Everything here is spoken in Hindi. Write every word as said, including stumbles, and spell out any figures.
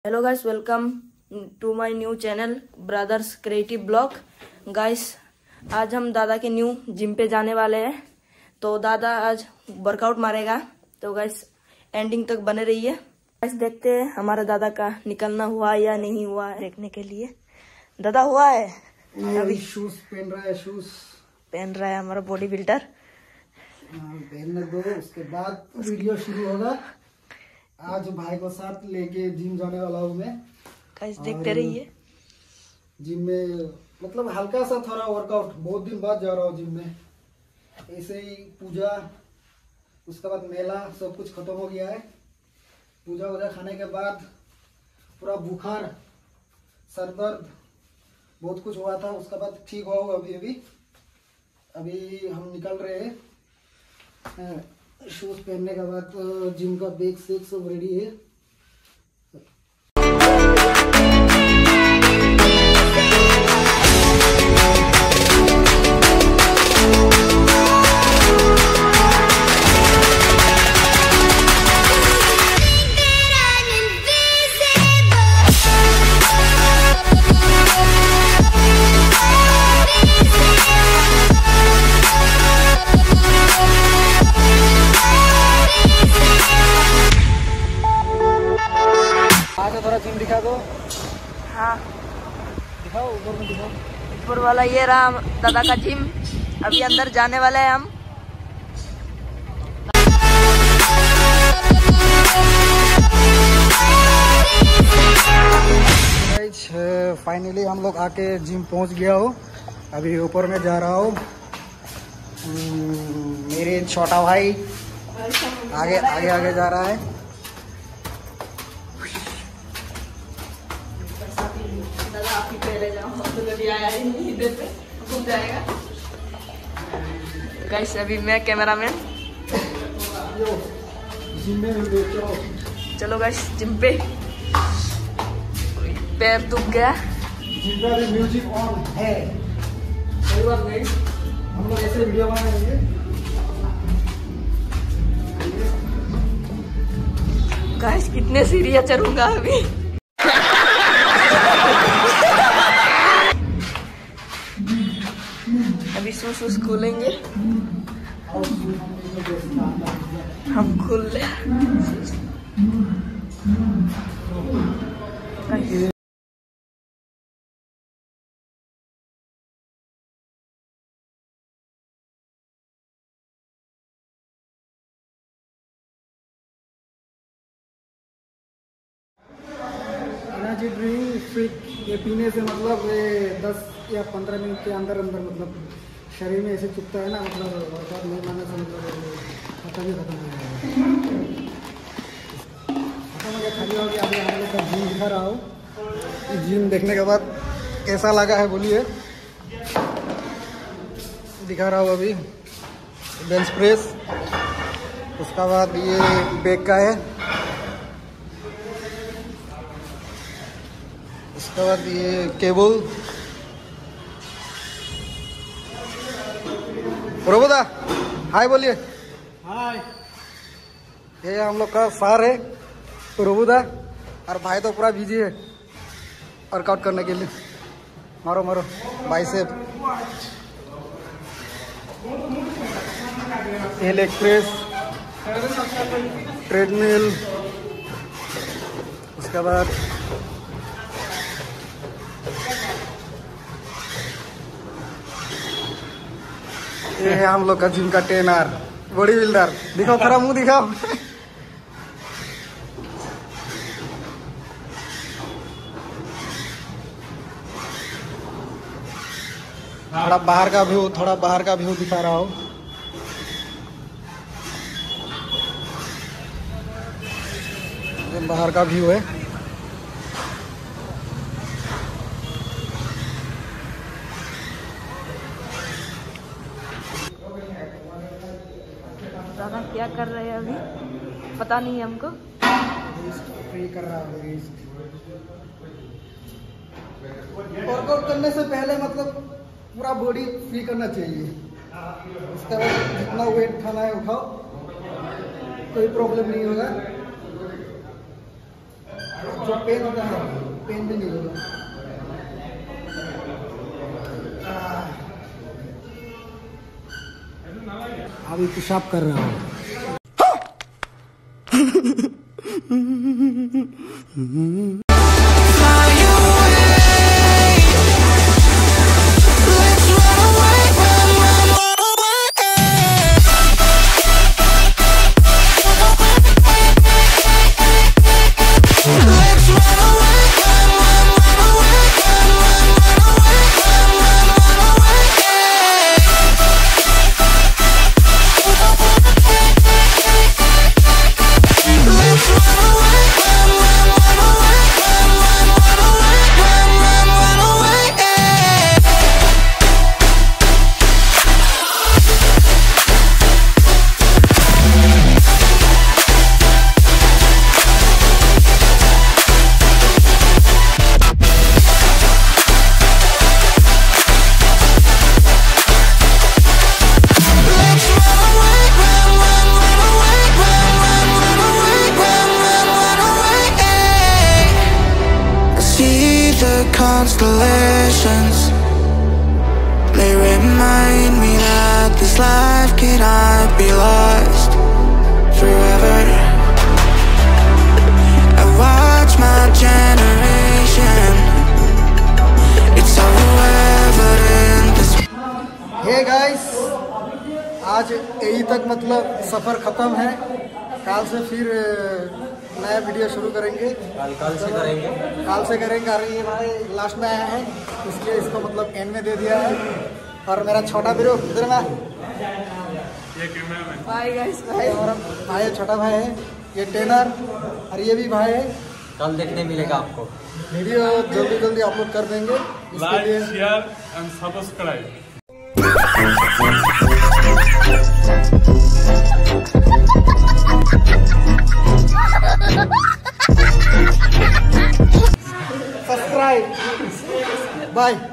Hello guys, welcome to my new channel brothers creative blog. Guys, आज हम दादा के न्यू जिम पे जाने वाले हैं। तो दादा आज वर्कआउट मारेगा, तो गाइस एंडिंग तक बने रहिए। गाइस देखते हैं हमारे दादा का निकलना हुआ या नहीं हुआ है, देखने के लिए। दादा हुआ है, अभी शूज पहन रहा है, शूज पहन रहा है हमारा बॉडी बिल्डर। पहनने दो, उसके बाद वीडियो शुरू होगा। आज भाई को साथ लेके जिम जाने वाला हूँ मैं। गाइस देखते रहिए। जिम में मतलब हल्का सा थोड़ा वर्कआउट, बहुत दिन बाद जा रहा हूँ जिम में। ऐसे ही पूजा, उसके बाद मेला, सब कुछ खत्म हो गया है। पूजा वूजा खाने के बाद पूरा बुखार, सर दर्द, बहुत कुछ हुआ था। उसके बाद ठीक हुआ हूँ अभी अभी अभी हम निकल रहे हैं। शूज पहनने के बाद जिम का बैग सेग सब रेडी है। थोड़ा जिम दिखा दो। हाँ दिखाओ, ऊपर में दिखाओ। ऊपर वाला ये रहा दादा का जिम। अभी अंदर जाने वाले हैं हम। फाइनली हम लोग आके जिम पहुंच गया हो। अभी ऊपर में जा रहा हूँ। मेरे छोटा भाई आगे आगे आगे जा रहा है। दादा आप ही पहले जाओ, तो कभी आया ही नहीं इधर पे, घूम जाएगा। गाइस अभी मैं कैमरामैन। चलो गाइस जिम पे। पैर दुख गया। जिम पे अभी म्यूजिक ऑन है। कोई बात नहीं, हम लोग ऐसे वीडियो बनाएंगे। गाइस कितने सीढ़ियाँ चढ़ूंगा अभी। अभी शूज शूज खोलेंगे, हम खोल ले। एनर्जी ड्रिंक फिट ये पीने से मतलब ये दस या पंद्रह मिनट के अंदर अंदर मतलब शरीर में ऐसे चुपता है ना, मतलब वर्कआउट नहीं करने से मतलब खत्म ही खत्म हो जाएगा। खत्म हो गया, खाली हो गया। अभी हम लोग का जिम दिखा रहा हूँ। जिम देखने के बाद कैसा लगा है बोलिए। दिखा रहा हूँ अभी बेंच प्रेस, उसका बाद ये बैक का है, उसके बाद ये केबल। प्रभुदा हाय बोलिए। हाय। ये हम लोग का सार है प्रभुदा, और भाई तो पूरा बिजी है वर्कआउट करने के लिए। मारो मारो बाइसेप, ये लेग प्रेस, ट्रेडमिल, उसके बाद ये है हम लोग का जिम का ट्रेनर बॉडी बिल्डर। दिखाओ, थोड़ा मुंह दिखाओ। थोड़ा बाहर का व्यू थोड़ा बाहर का व्यू दिखा रहा हूँ। ये बाहर का व्यू है। दादा क्या कर रहे हैं अभी पता नहीं हमको। फ्री कर रहा हूँ। वर्कआउट करने से पहले मतलब पूरा बॉडी फ्री करना चाहिए। उसके बाद जितना वेट उठाना है उठाओ, कोई प्रॉब्लम नहीं होगा। जो पेन होता है पेन भी नहीं होगा। अभी पेशाब कर रहा हूँ। Constellations, they remind me that this life cannot be lost forever. I watch my generation, it's so evident this. Hey guys, आज यही तक मतलब सफ़र ख़त्म है। काल से फिर नया वीडियो शुरू करेंगे। काल काल से करेंगे काल से करेंगे अरे ये भाई लास्ट में आया है इसलिए इसको मतलब एंड में दे दिया है। और मेरा छोटा वीरो इधर में बाय गाइस, भाई हमारा भाई छोटा भाई है, ये टेनर और ये भी भाई है। कल देखने मिलेगा आपको। वीडियो जल्दी जल्दी अपलोड कर देंगे, इसके लिए share and subscribe. Subscribe bye.